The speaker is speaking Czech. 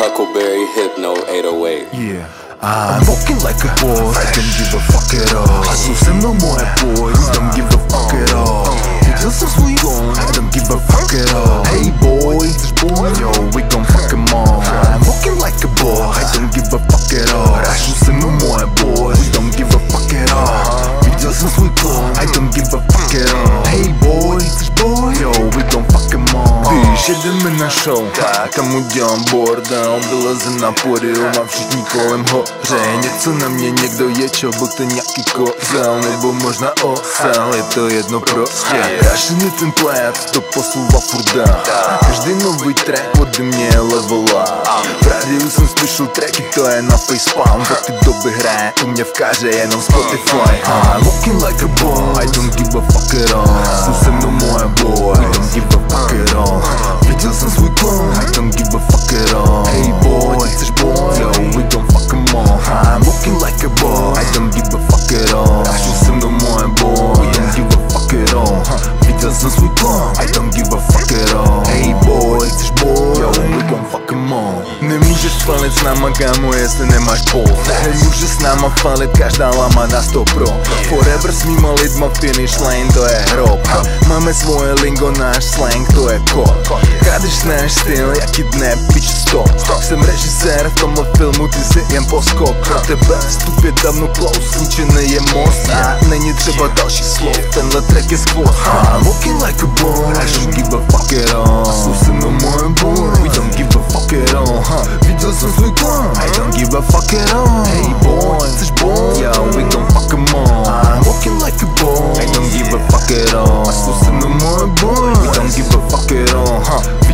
Michael Berry, Hypno, 808. Yeah, I'm walking like a boss, I don't give a fuck at all. Jsou se mnou moje boys, don't give a fuck at all. Viděl jsem svůj gong, I don't give a fuck at all. Hey boys, yo, we gon' fuck 'em all. I'm walking like a boss, I don't give a fuck at all. Jsou se mnou moje boys, don't give a fuck at all. Viděl jsem svůj gong, I don't give a fuck at all. Hey boys, yo, we gon' fuck 'em all. Když jedeme na show, tam udělám bordel, vylezem na pódium a všichni kolem hoře. Něco na mě někdo ječel, byl to nějaký kozel, nebo možná osel, je to jedno prostě. Rašený ten plét, to posouvá furt dál. Každý nový track ode mě je level up. V rádiu jsem slyšel tracky, to je na facepalm. Za ty doby hraje u mě v káře jenom Spotify. I'm walking like a boy, I don't give a fuck at all. Jsou se mnou moje boy, I don't give a fuck at all. Viděl jsem svůj klon, I don't give a fuck at all. Hey boy, chceš boy, yo, we gon' fuck 'em all. I'm walking like a boy, I don't give a fuck at all. Jsou se mnou moje boy, I don't give a fuck at all. Viděl jsem svůj klon, I don't give a fuck at all. Hey boy, chceš boy, yo, we gon' fuck 'em all. Nemůžeš falit s náma, kámo, jestli nemáš pol. Nemůže s náma falit každá lama na 100%. Forever s mýma lidma finish line, to je hrob. Máme svoje lingo, náš slang, to je kód. Kádeš náš styl, jaký dne, pitch stop. Jsem režisér v tomhle filmu, ty jsi jen poskok. Pro tebe vstup je dávno close, zničený je most a není třeba další slov, tenhle track je skvot. I'm walking like a boy, I don't give a fuck at all. Jsou se mnou moje boy, we don't give a fuck at all. Viděl jsem svůj klon, I don't give a fuck at all. Hey boy, chceš boy, yo, we gon' fuck 'em all. I'm walking like a boy, I don't give a fuck at all. Jsou se mnou moje boy, we don't give a fuck at all.